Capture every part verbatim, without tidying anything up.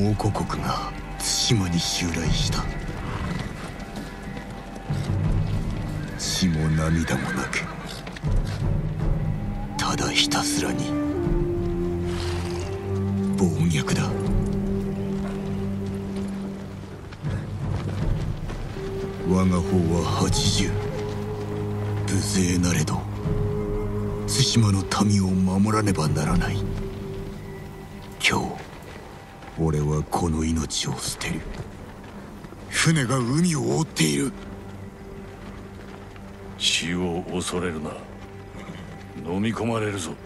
王国が対馬に襲来した。血も涙もなく、ただひたすらに暴虐だ。我が方は八十、無勢なれど対馬の民を守らねばならない。今日俺はこの命を捨てる。船が海を覆っている。 死を恐れるな。飲み込まれるぞ。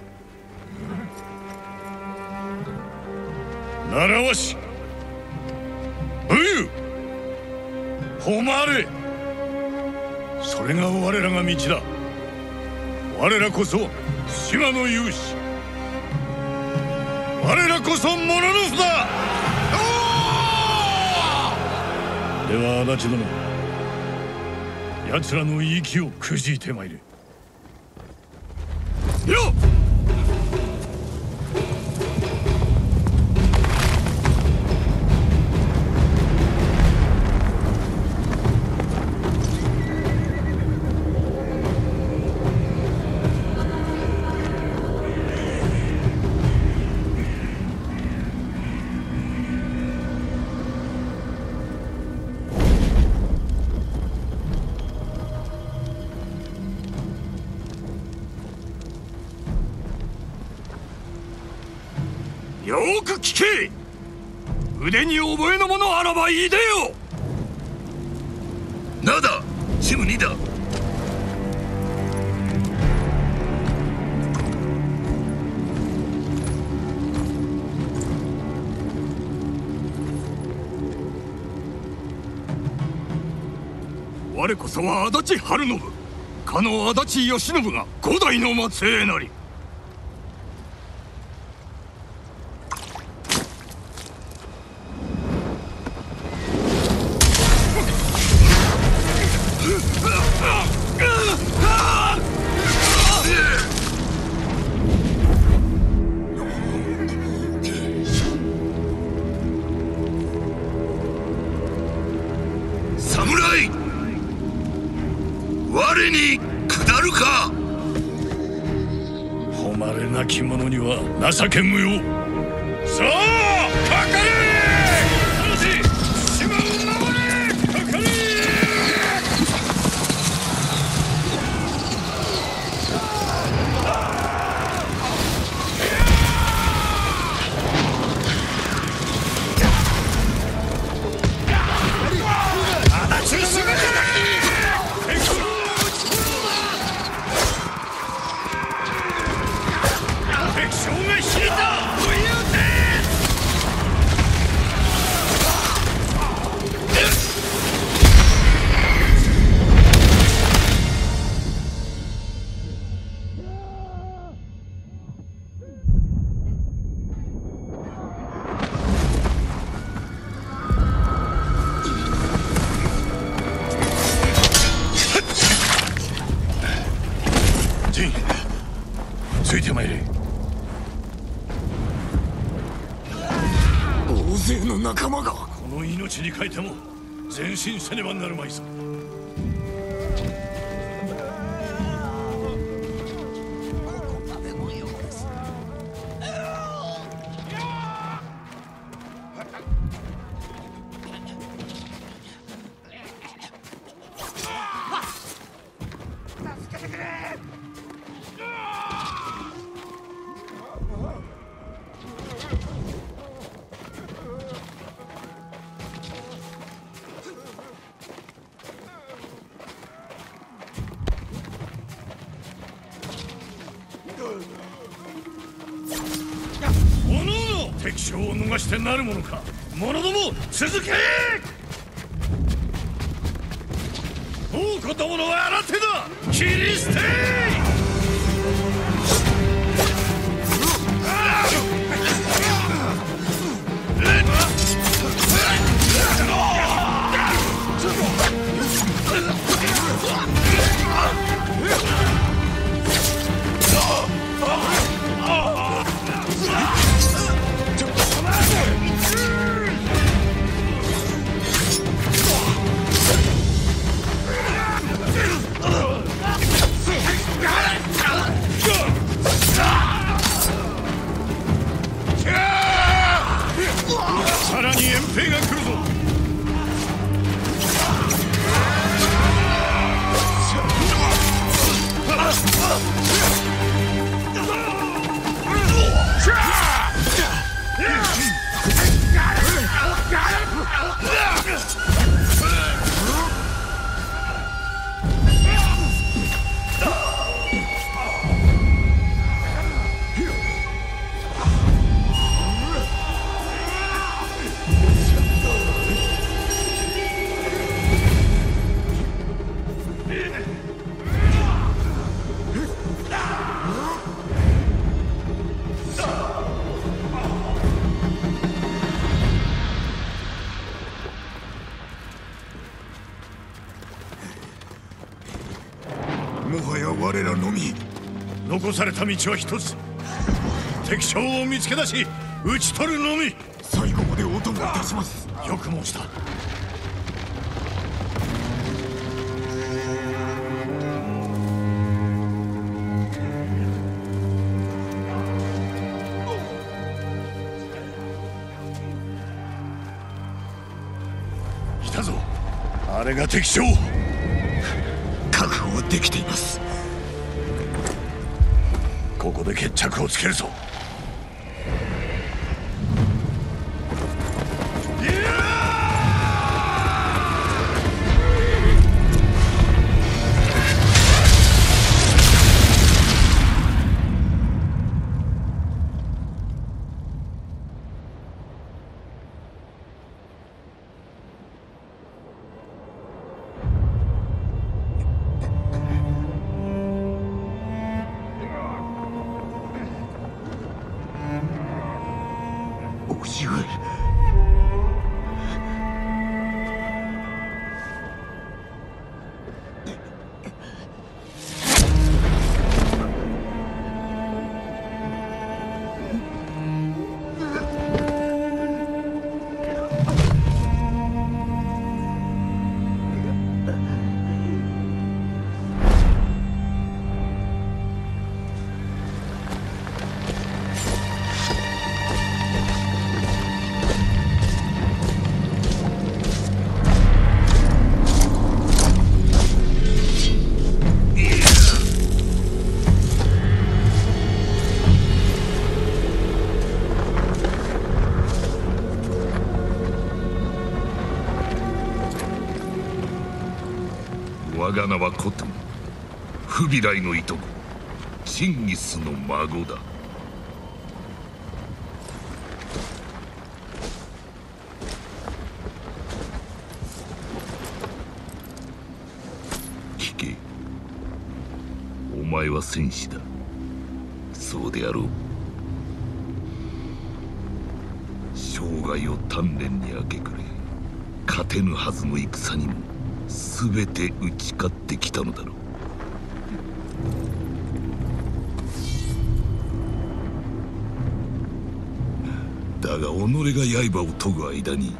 習わし、武勇、誉れ、それが我らが道だ。我らこそ島の勇士、我らこそモノノフだ。では足立殿、奴らの息をくじいてまいれ。よっ！よく聞け！腕に覚えのものあらばいでよ。 なだ、シムニだ。 我こそは足立晴信、かの足立義信が五代の末裔なり。 侍、我に下るか。 誉れなき者には情け無用。さあかかれ！島を守れ！かかれ！足立すぐ叩き！ついてまいれ。 大勢の仲間が。 この命に代えても前進せねばなるまいぞ。敵将を逃してなるものか。者ども続け！王子どもの新手だ。切り捨て！ 我らのみ。 残された道は一つ。敵将を見つけ出し討ち取るのみ。 最後までお供いたします。 よく申した。来たぞ、あれが敵将。 確保はできています。 ここで決着をつけるぞ。 叔父上。 我が名はコトゥン、フビライのいとこ、チンギスの孫だ。聞け、お前は戦士だ。そうであろう。生涯を鍛錬に明け暮れ、勝てぬはずの戦にも全て打ち勝ってきたのだろう。だが己が刃を研ぐ間に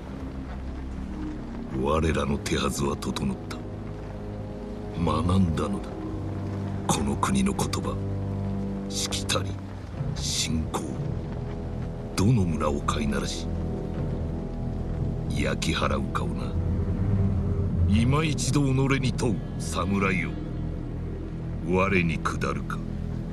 我らの手はずは整った。学んだのだ、この国の言葉、しきたり信仰。どの村を飼いならし焼き払うかをな。今一度己に問う侍よ、我に下るか。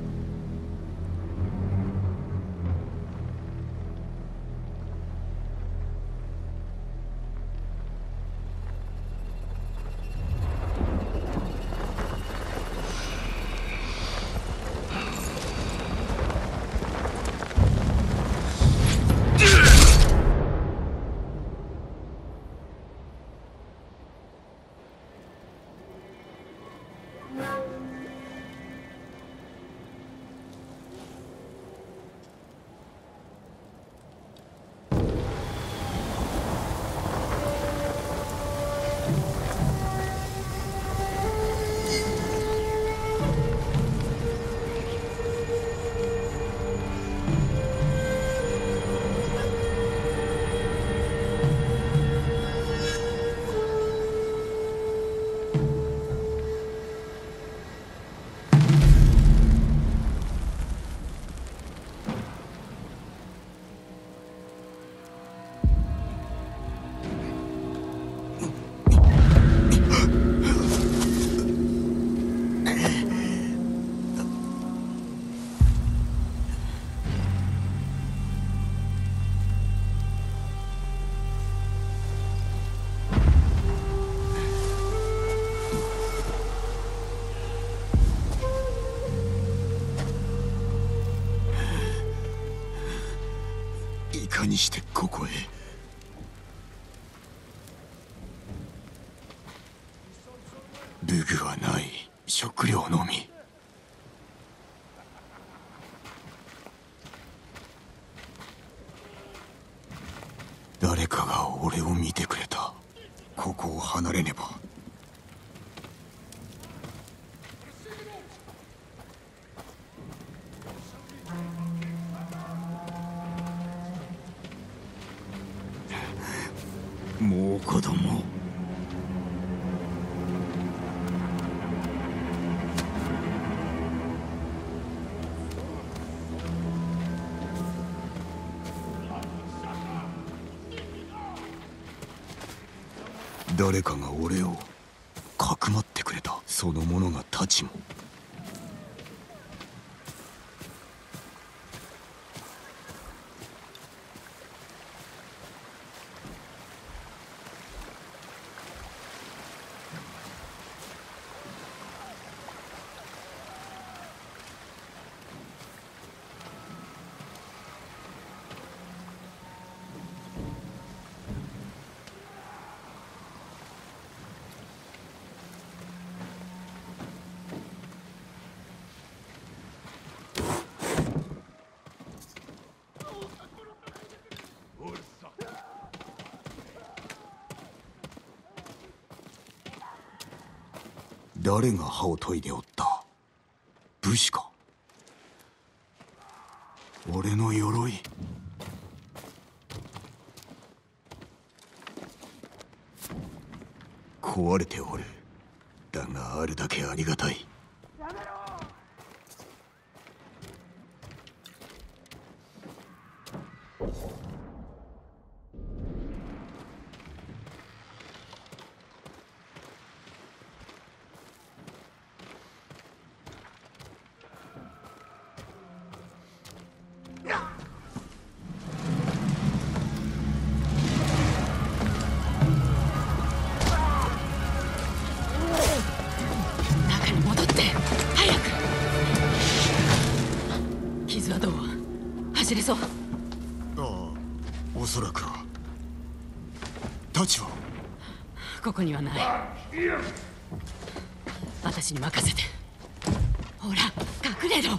いかにしてここへ。武具はない、食料のみ。誰かが俺を見てくれた。ここを離れねば。 もう子供。誰かが俺をかくまってくれた。その者が太刀も。誰が歯を研いでおった？武士か？俺の鎧。壊れておる。だがあるだけありがたい。 走れそう？ ああ、おそらくは。太刀はここにはない。私に任せて。ほら隠れろ。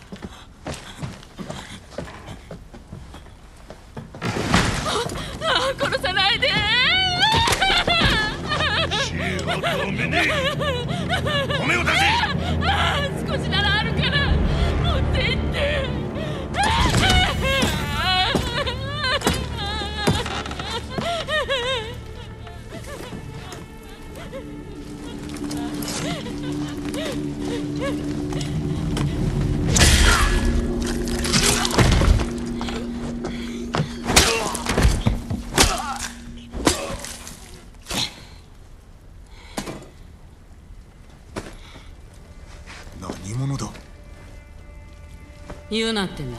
ああ、殺さないで。 知恵はダメね。米を出せ。 少しならあるから持って行って。 何者だ？ 言うなってんだ。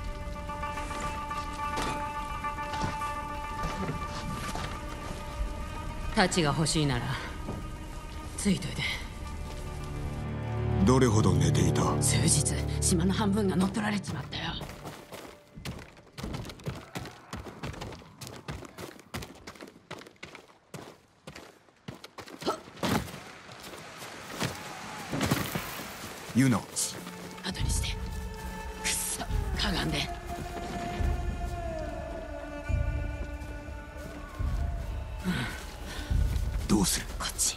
太刀が欲しいならついといて。 どれほど寝ていた？ 数日、島の半分が乗っ取られちまったよ。 ユナ。 後にして。くっそ、かがんで。 どうする？ こっち。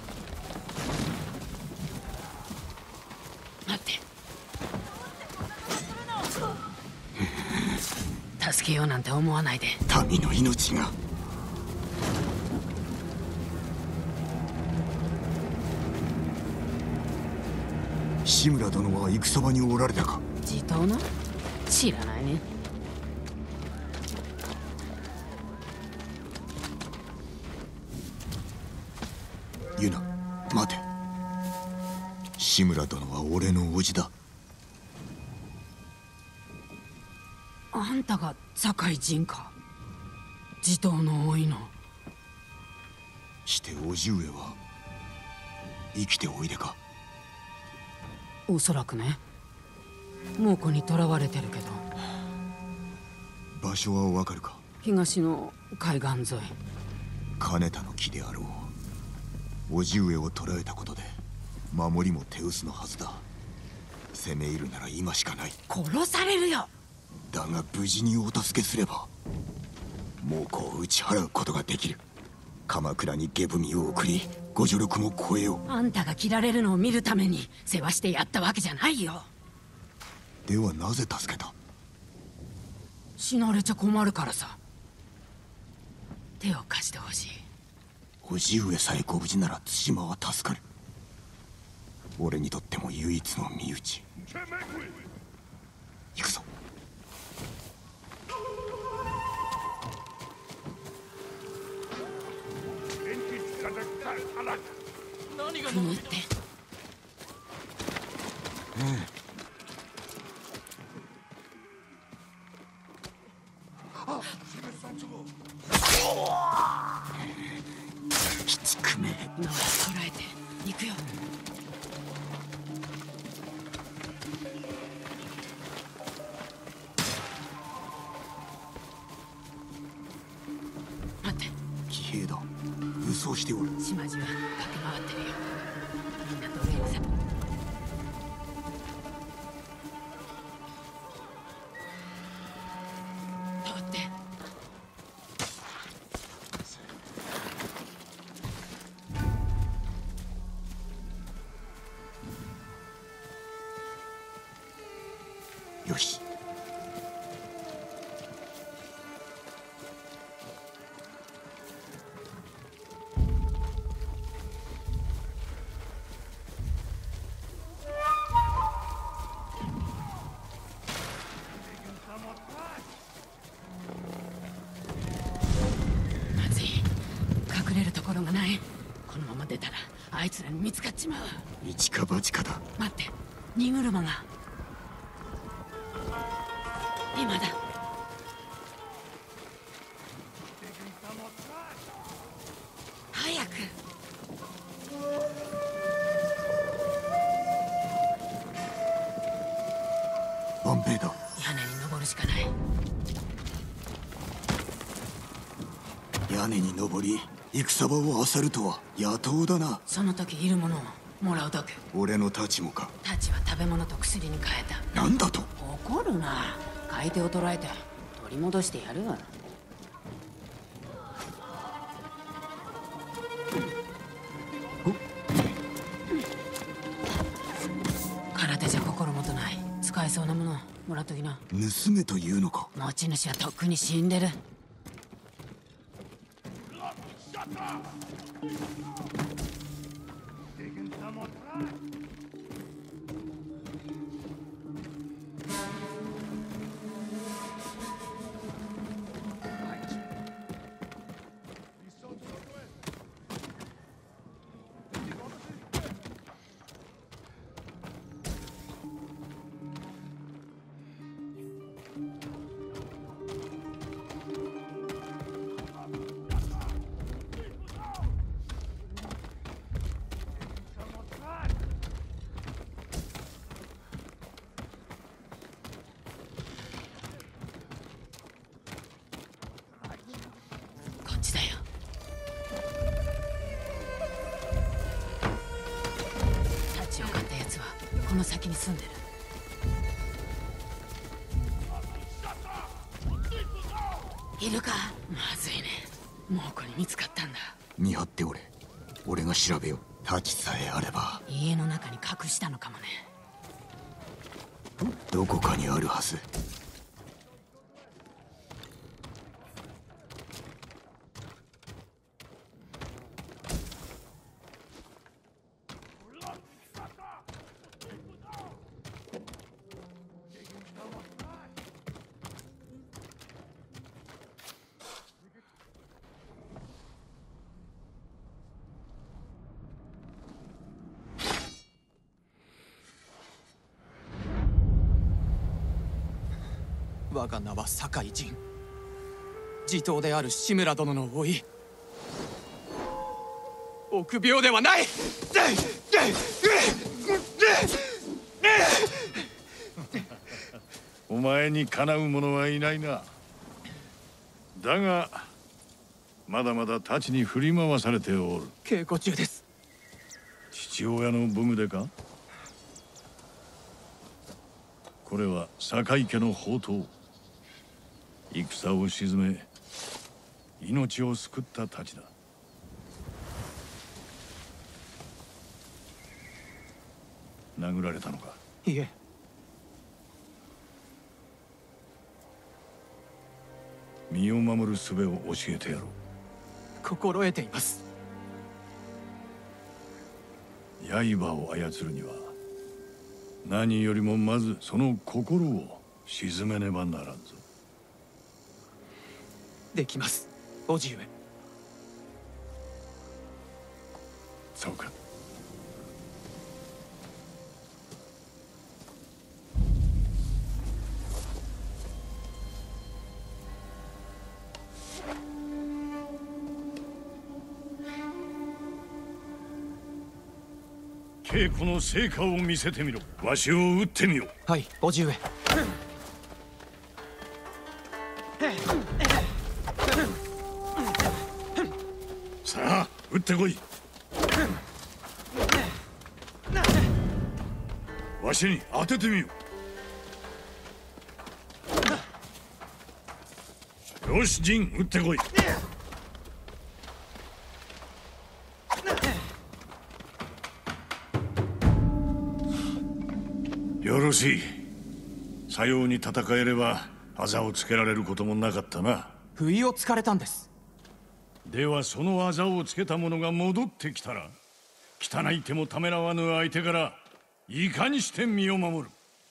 待って。助けようなんて思わないで。 民の命が。志村殿は戦場におられたか？ 地頭の？知らないね。 ユナ、待て。志村殿は俺の叔父だ。 あんたが堺人か？地頭の多いの。 して叔父上は生きておいでか？ おそらくね。猛虎に囚われてるけど。 場所はわかるか？ 東の海岸沿い。 金田の木であろう。叔父上を捕らえたことで守りも手薄のはずだ。攻め入るなら今しかない。 殺されるよ。 だが無事にお助けすれば猛虎を打ち払うことができる。鎌倉に下文を送りご助力も超えよう。 あんたが切られるのを見るために世話してやったわけじゃないよ。 ではなぜ助けた？ 死なれちゃ困るからさ。手を貸してほしい。 叔父上さえご無事なら対馬は助かる。俺にとっても唯一の身内。行くぞ。 雲って鬼畜め。 今は捕らえて行くよ。待って、 騎兵だ。武装しておる。 島中駆け回ってるよ。みんな奴隷にさ通って。 よし。 まずい、隠れるところがない。このまま出たらあいつらに見つかっちまう。 一か八かだ。 待って、荷車が今だ。早く。 万兵だ。 屋根に登るしかない。 屋根に登り戦場を漁るとは野党だな。 その時いるものをもらうだけ。 俺の太刀もか。 太刀は食べ物と薬に変えた。 なんだと。 怒るな。買い手を捕らえて取り戻してやるわ。空手じゃ心もとない。使えそうなものもらっときな。 盗めというのか。 持ち主はとっくに死んでる。こっちだよ。太刀を買ったやつはこの先に住んでる。いるか。まずいね。猛虎に見つかったんだ。 見張っておれ。俺が調べよう。太刀さえあれば。 家の中に隠したのかもね。 どこかにあるはず。 我が名は酒井仁。地頭である志村殿の甥。臆病ではない。 お前にかなう者はいないな。だがまだまだ太刀に振り回されておる。 稽古中です。 父親の武具でか。これは酒井家の宝刀。戦を鎮め命を救った太刀だ。殴られたのか。 いえ。 身を守る術を教えてやろう。 心得ています。 刃を操るには何よりもまずその心を鎮めねばならんぞ。 できます、叔父上。 そうか。稽古の成果を見せてみろ。わしを撃ってみよ。 はい、叔父上。 さあ撃ってこい。わしに当ててみよ。よし、陣撃ってこい。よろしい。さように戦えれば技をつけられることもなかったな。 不意をつかれたんです。 ではその技をつけた者が戻ってきたら、汚い手もためらわぬ相手からいかにして身を守る。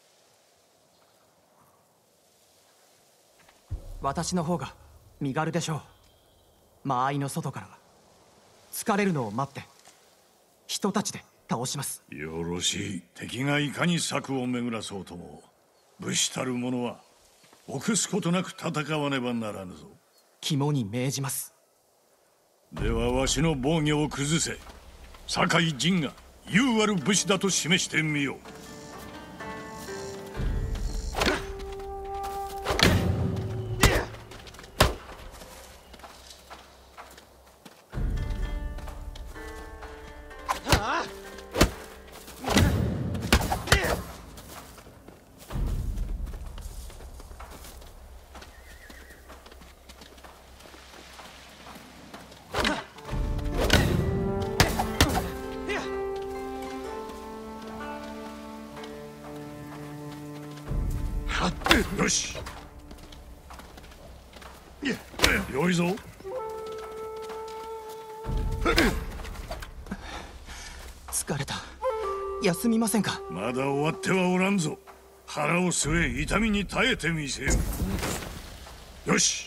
私の方が身軽でしょう。間合いの外から疲れるのを待って人たちで倒します。 よろしい。敵がいかに策を巡らそうとも、武士たる者は臆すことなく戦わねばならぬぞ。 肝に銘じます。 ではわしの防御を崩せ。酒井陣が勇ある武士だと示してみよう。よし、よいぞ。 疲れた。休みませんか。 まだ終わってはおらんぞ。腹を据え痛みに耐えてみせよ。よし。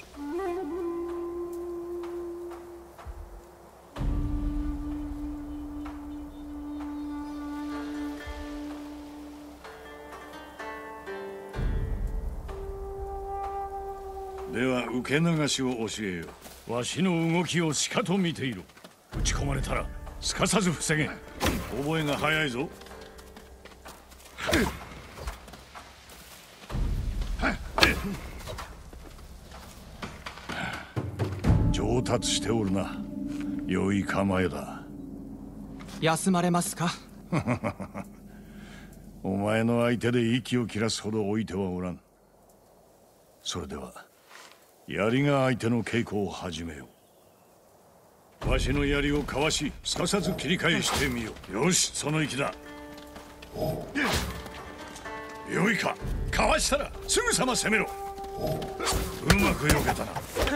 では受け流しを教えよう。わしの動きをしかと見ていろ。打ち込まれたらすかさず防げ。覚えが早いぞ。上達しておるな。良い構えだ。 休まれますか。 お前の相手で息を切らすほど置いてはおらん。それでは槍が相手の稽古を始めよう。わしの槍をかわし、すかさず切り返してみよう。よし、その息だ。よいか。かわしたらすぐさま攻めろ。うまく避けたな。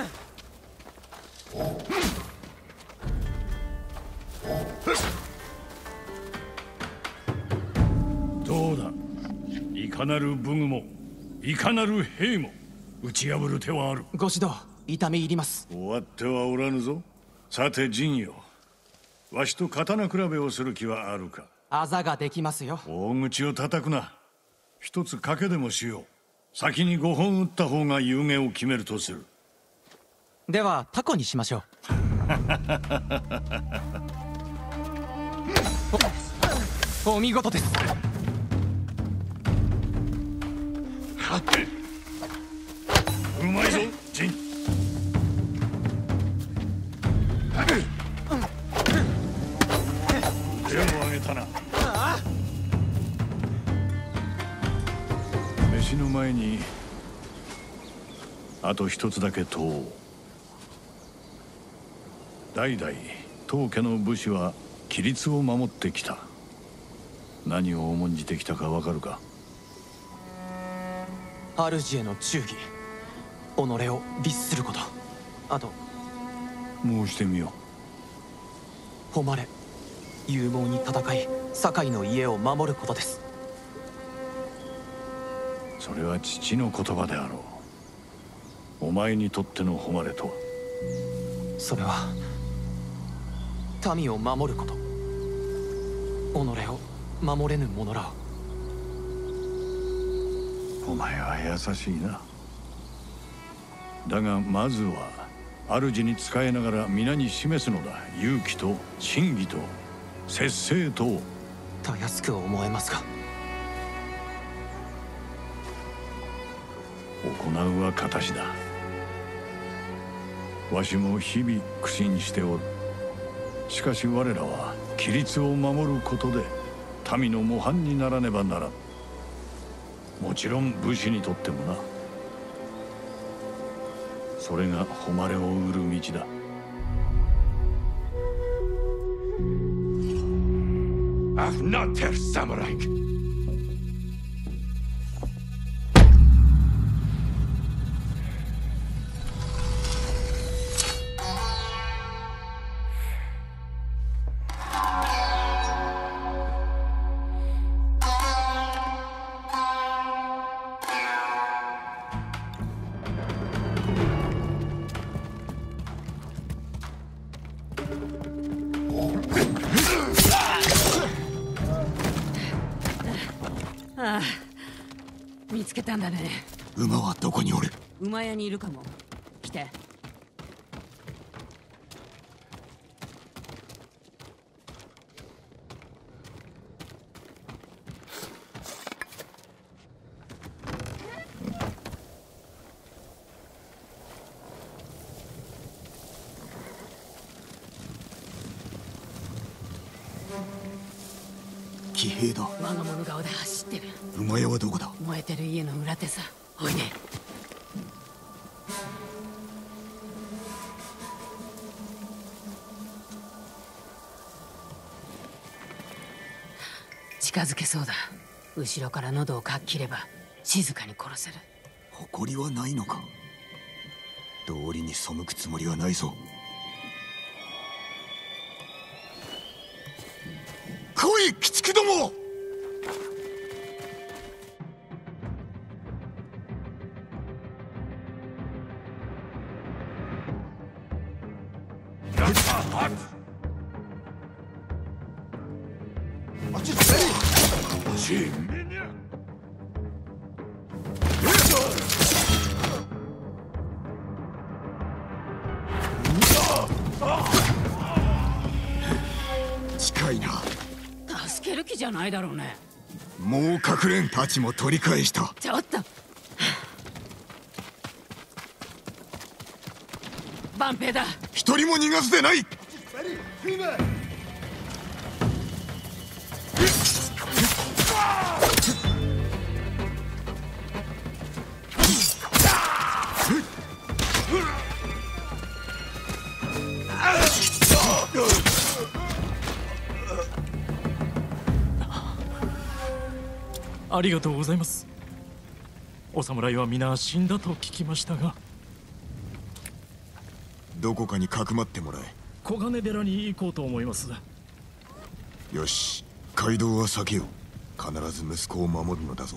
どうだ。いかなる武具もいかなる兵も打ち破る手はある。 ご指導痛み入ります。 終わってはおらぬぞ。さて陣よ、わしと刀比べをする気はあるか。 あざができますよ。 大口を叩くな。一つ賭けでもしよう。先にごほん打った方が有言を決めるとする。 ではタコにしましょう。お, お見事です。 うまいぞ陣。手を挙げたな。飯の前にあと一つだけ問おう。代々当家の武士は規律を守ってきた。何を重んじてきたかわかるか。 主への忠義、己を律すること、あと申してみよ誉れ、 勇猛に戦い堺の家を守ることです。 それは父の言葉であろう。お前にとっての誉れとは？ それは民を守ること。己を守れぬ者らを。 お前は優しいな。だがまずは主に仕えながら皆に示すのだ。勇気と真偽と節制とを。 たやすく思えますが。 行うは形だ。わしも日々苦心しておる。しかし我らは規律を守ることで民の模範にならねばならん。もちろん武士にとってもな。それが誉れを売る道だ。 Ach, not der Samurai! ああ、見つけたんだね。 馬はどこにおる？ 馬屋にいるかも。来て。 騎兵だ。 我が物顔で走ってる。 馬屋はどこだ？ 燃えてる家の裏手さ。おいで。近づけそうだ。後ろから喉をかっ切れば静かに殺せる。 誇りはないのか？道理に背くつもりはないぞ。来い、鬼畜ども！近いな。 助ける気じゃないだろうね。 もう隠れんたちも取り返した。 ちょっと万平だ。 一人も逃がすでない。 ありがとうございます。お侍は皆死んだと聞きましたが。 どこかにかくまってもらえ。 小金寺に行こうと思います。 よし、街道は避けよう。必ず息子を守るのだぞ。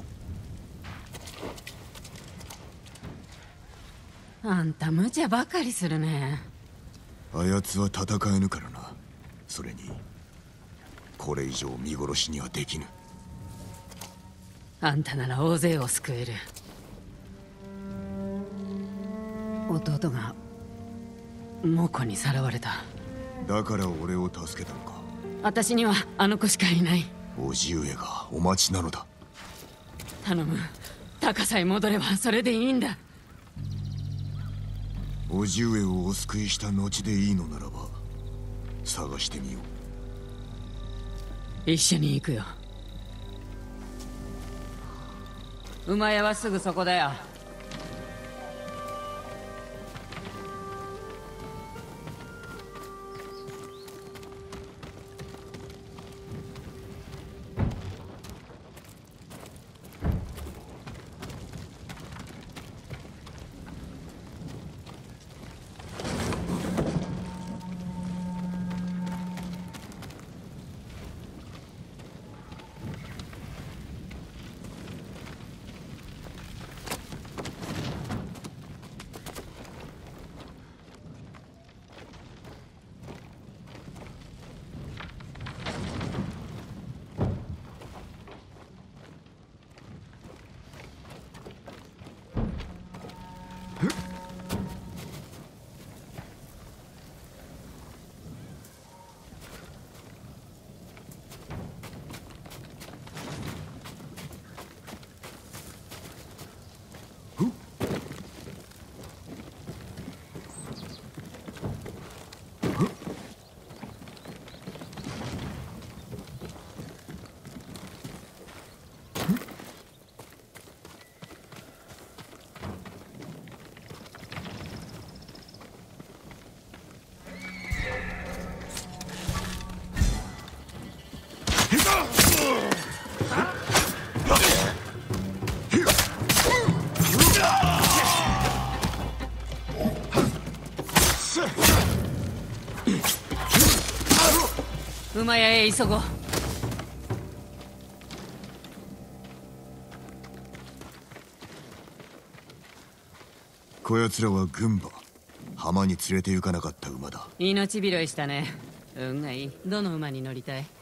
あんた無茶ばかりするね。 あやつは戦えぬからな。それにこれ以上見殺しにはできぬ。 あんたなら大勢を救える。弟が猛虎にさらわれた。 だから俺を助けたのか。 私にはあの子しかいない。 叔父上がお待ちなのだ。 頼む。高さへ戻ればそれでいいんだ。 叔父上をお救いした後でいいのならば探してみよう。一緒に行くよ。馬屋はすぐそこだよ。 馬屋へ急ごう。 こやつらは軍馬。浜に連れて行かなかった馬だ。 命拾いしたね。運がいい。どの馬に乗りたい？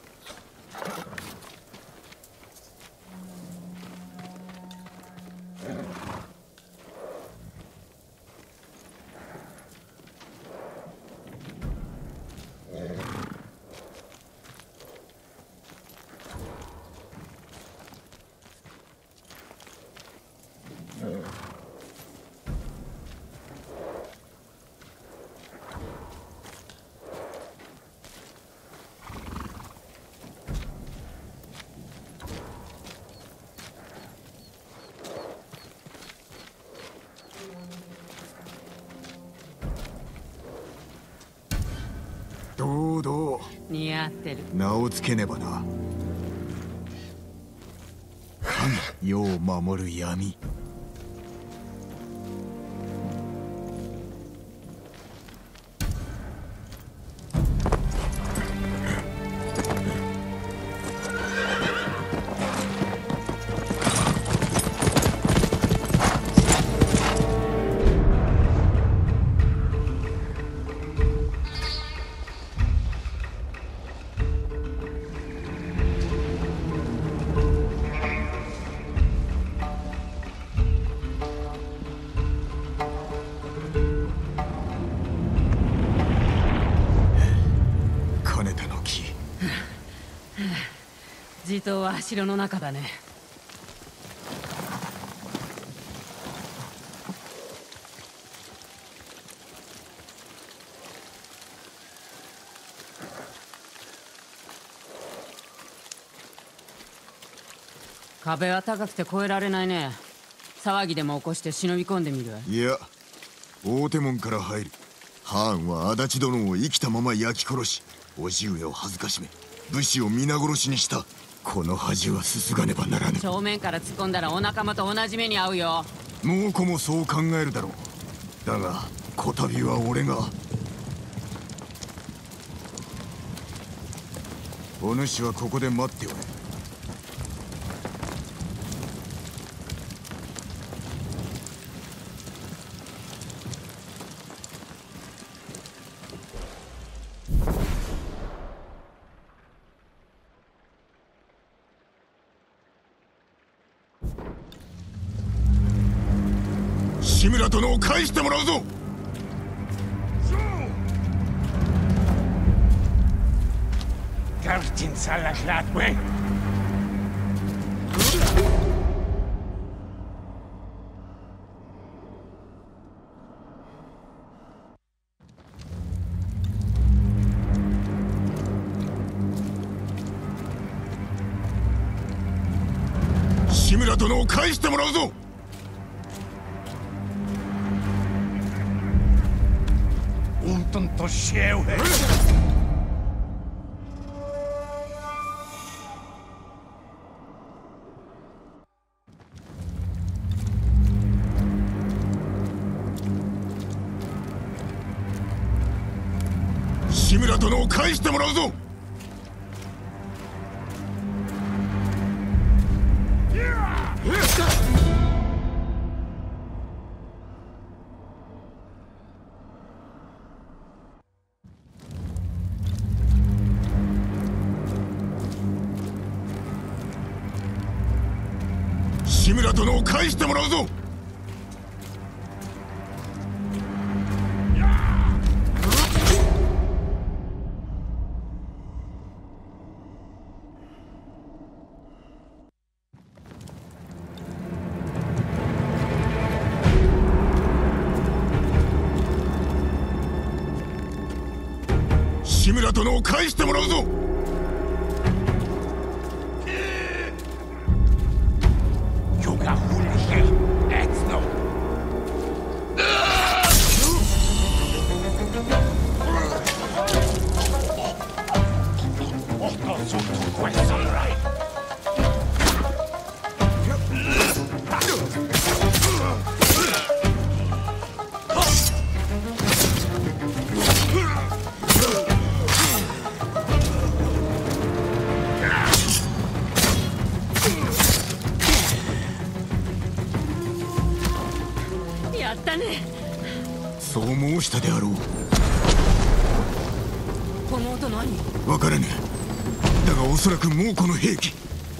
堂々 似合ってる。 名をつけねばな。神、世を守る闇。 地頭は城の中だね。壁は高くて越えられないね。騒ぎでも起こして忍び込んでみる。 いや、大手門から入る。ハーンは足立殿を生きたまま焼き殺し、叔父上を恥ずかしめ、武士を皆殺しにした。この恥はすすがねばならぬ。 正面から突っ込んだらお仲間と同じ目に遭うよ。 猛虎もそう考えるだろう。だがこたびは俺が。お主はここで待っておれ。志村殿を返してもらうぞ。 Gartin Salaklatwe. 志村殿を返してもらうぞ。 Untun to sieuhe. 志村殿を返してもらうぞ。志村殿を返してもらうぞ。志村殿を返してもらうぞ。 Yoga Hulihe, Etzno. Otto Sotu Quesonrai. そう申したであろう。 この音何？ 分からぬ。だがおそらく猛虎の兵器。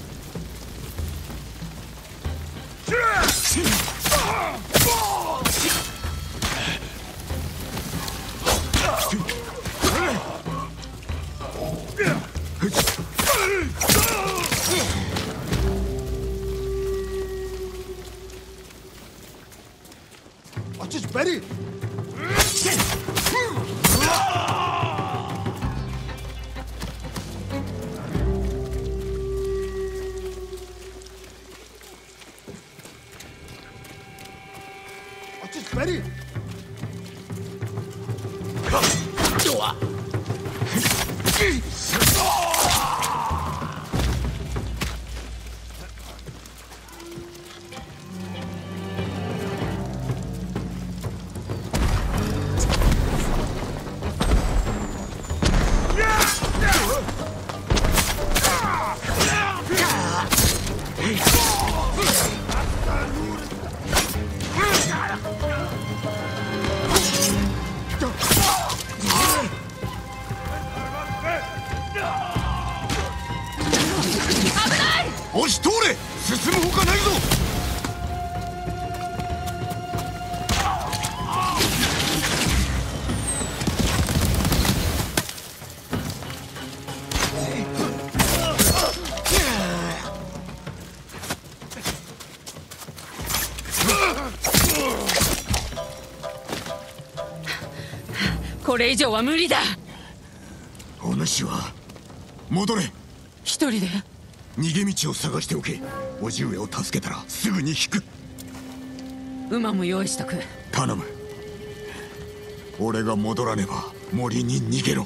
押し通れ！進むほかないぞ！ これ以上は無理だ。 お主は戻れ。 一人で？ 逃げ道を探しておけ。叔父上を助けたらすぐに引く。 馬も用意しとく。 頼む。俺が戻らねば森に逃げろ。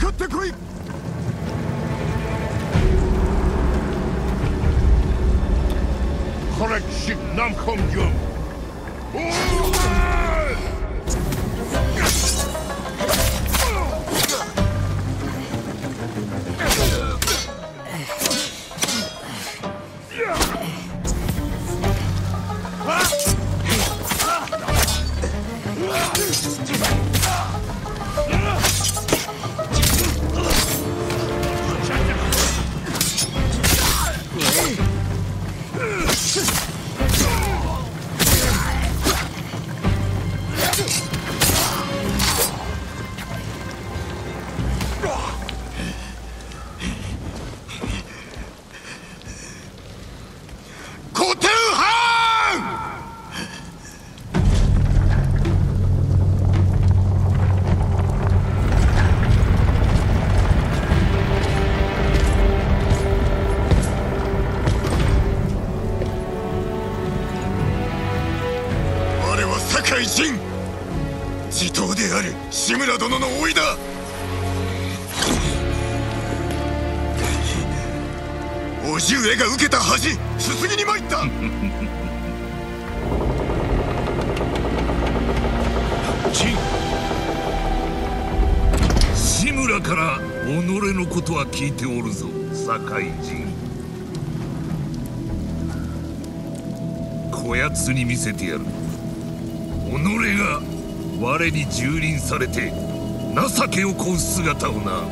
かってこい。 Correct nam kom jum. 堺人、地頭である志村殿の甥だ。叔父上が受けた恥、すすぎに参った。 志村から己のことは聞いておるぞ、堺人。こやつに見せてやる。己が我に蹂躙されて情けをこう姿をな。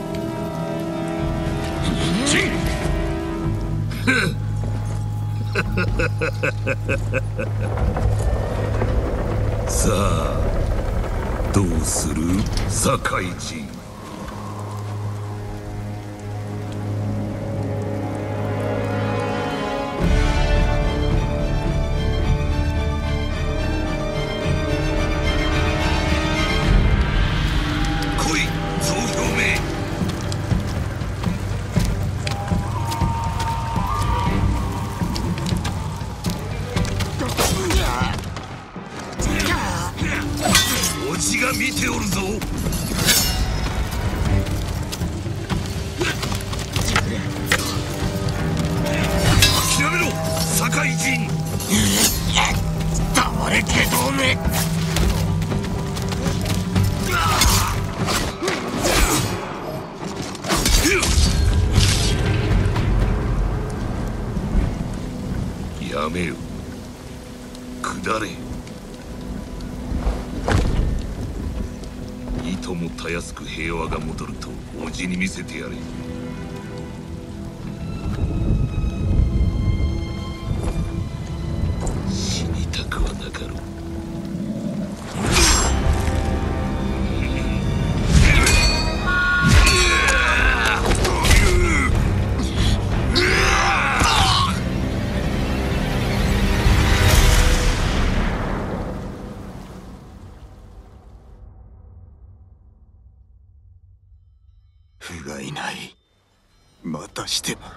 さあどうする、堺人。見ておるぞ。諦めろ、堺人。 黙れ、けどめ。 やめよ、下れ。いともたやすく平和が戻ると叔父に見せてやれ。死にたくはなかろう。 不甲斐ない。またしても。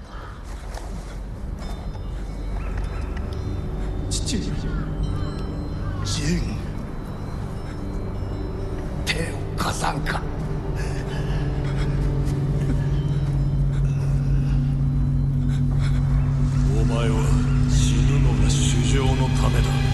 父上、ジン、手を貸さんか。 お前は死ぬのが主情のためだ。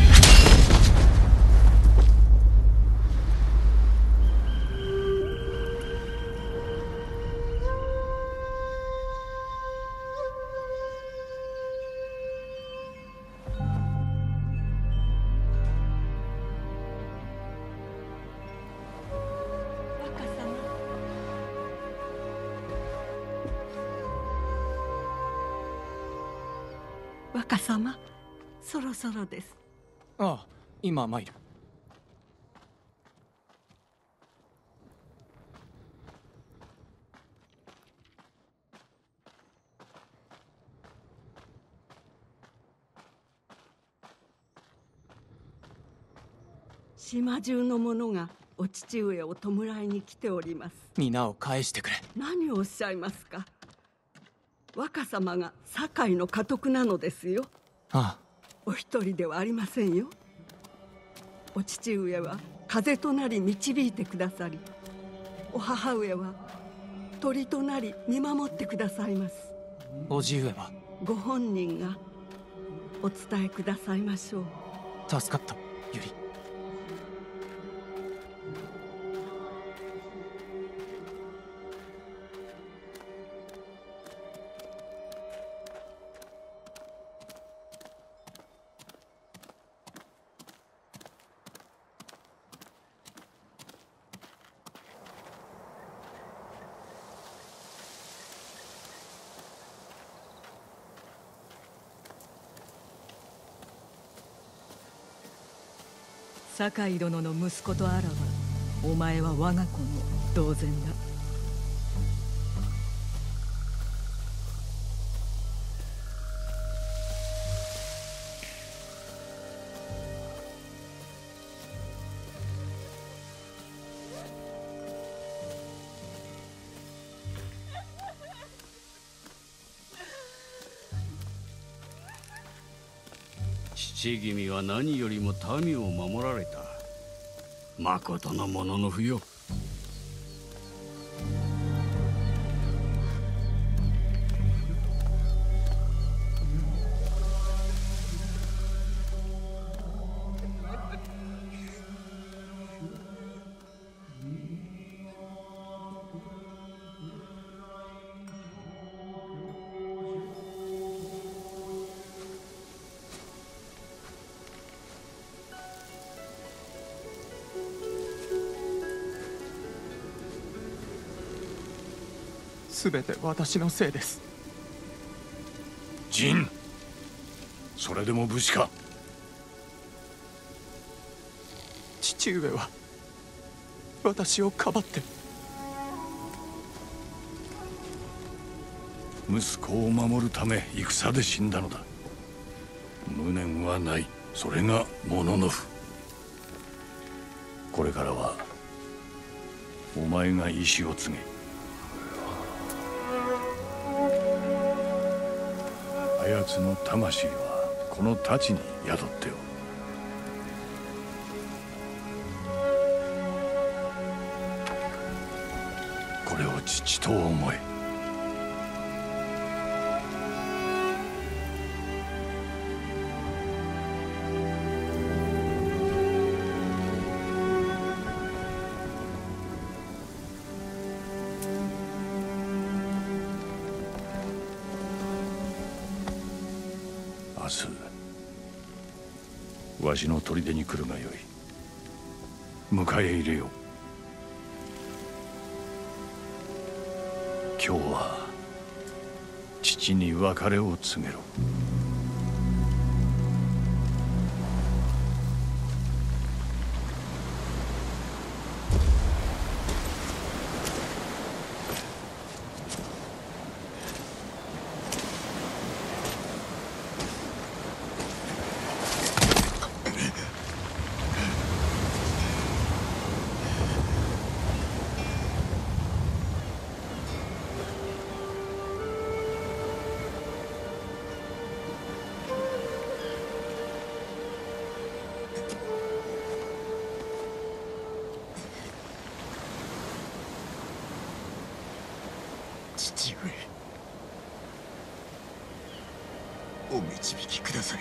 若様、そろそろです。 ああ、今参る。 島中の者がお父上を弔いに来ております。 皆を返してくれ。 何をおっしゃいますか。若様が堺の家督なのですよ。 ああ、 お一人ではありませんよ。お父上は風となり導いてくださり、 お母上は鳥となり見守ってくださいます。 叔父上はご本人がお伝えくださいましょう。 助かったユリ。 酒井殿の息子とあらば、お前は我が子の同然だ。 父君は何よりも民を守られた。まことのものの不よ。 すべて私のせいです。 ジン、それでも武士か。 父上は私をかばって息子を守るため戦で死んだのだ。無念はない。それがモノノフ。これからはお前が意志を継げ。あやつの魂はこの太刀に宿っておる。これを父と思え。明日わしの砦に来るがよい。迎え入れよう。今日は父に別れを告げろ。 父上、お導きください。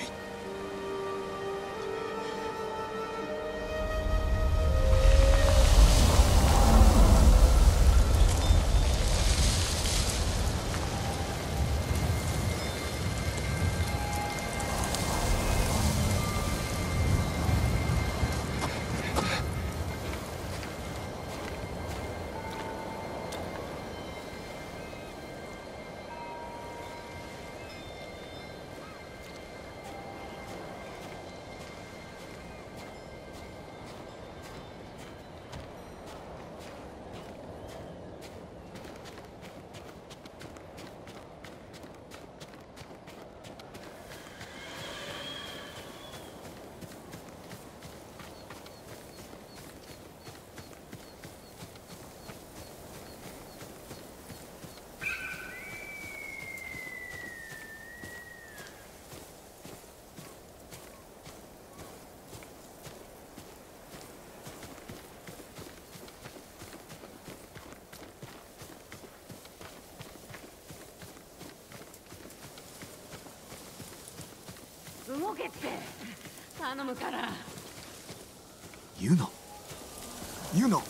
動けって頼むから。 ユナユナ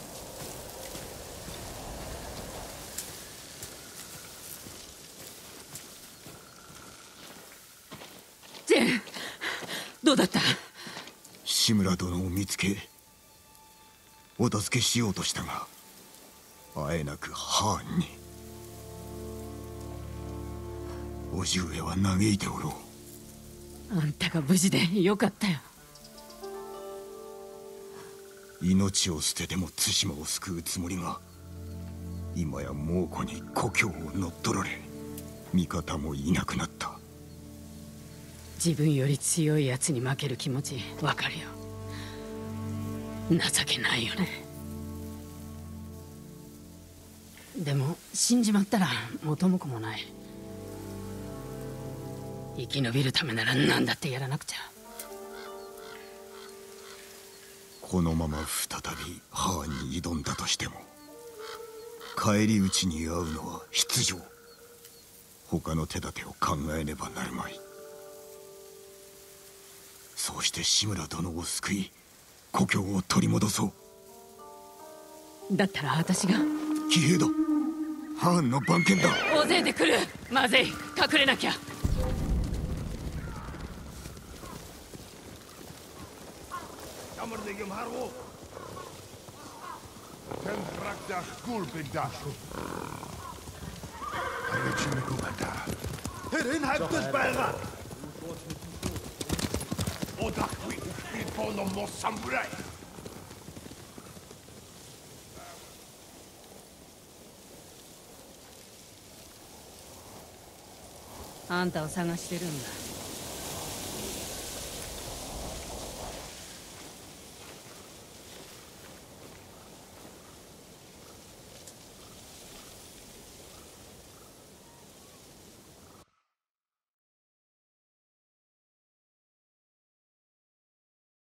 ジェン、どうだった？ 志村殿を見つけお助けしようとしたがあえなくハーンに。叔父上は嘆いておろう。 あんたが無事でよかったよ。 命を捨てても対馬を救うつもりが今や猛虎に故郷を乗っ取られ味方もいなくなった。 自分より強いやつに負ける気持ちわかるよ。情けないよね。でも死んじまったら元も子もない。生き延びるためなら何だってやらなくちゃ。 このまま再びハーンに挑んだとしても返り討ちに遭うのは必定。他の手立てを考えねばなるまい。そうして志村殿を救い故郷を取り戻そう。 だったら私が。 騎兵だ。ハーンの番犬だ。 大勢で来る。まずい、隠れなきゃ。あんたを探してるんだ。